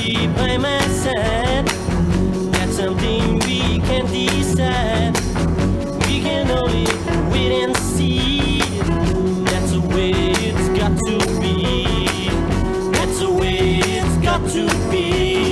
be by my side. That's something we can't decide. We can only wait and see. That's the way it's got to be. That's the way it's got to be.